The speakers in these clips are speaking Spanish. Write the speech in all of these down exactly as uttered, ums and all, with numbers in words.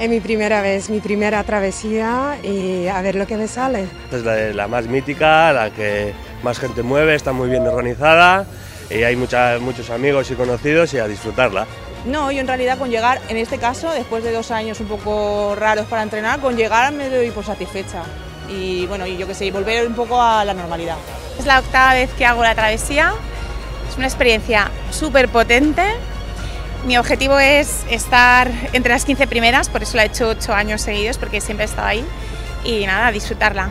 Es mi primera vez, mi primera travesía y a ver lo que me sale. Es la, la más mítica, la que más gente mueve, está muy bien organizada y hay mucha, muchos amigos y conocidos y a disfrutarla. No, yo en realidad con llegar, en este caso, después de dos años un poco raros para entrenar, con llegar me doy por satisfecha. Y bueno, y yo qué sé, y volver un poco a la normalidad. Es la octava vez que hago la travesía, es una experiencia súper potente. Mi objetivo es estar entre las quince primeras, por eso la he hecho ocho años seguidos, porque siempre he estado ahí. Y nada, disfrutarla.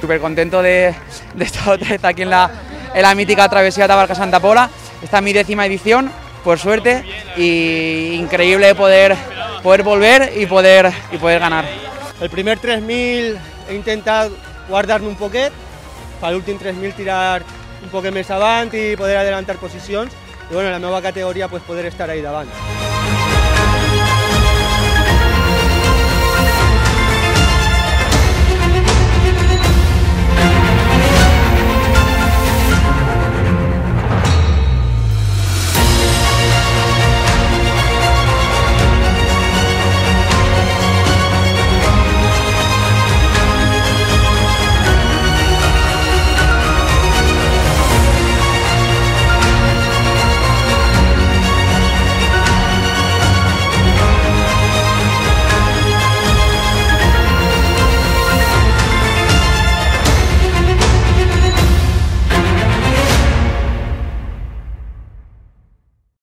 súper contento de, de estar otra vez aquí en la, en la mítica travesía Tabarca-Santa Pola. Esta es mi décima edición, por suerte, y increíble poder, poder volver y poder, y poder ganar. El primer tres mil he intentat guardar-me un poquet, per l'últim tres mil tirar un poquet més avant i poder adelantar posicions, i bueno, en la meva categoria pues, poder estar ahí davant.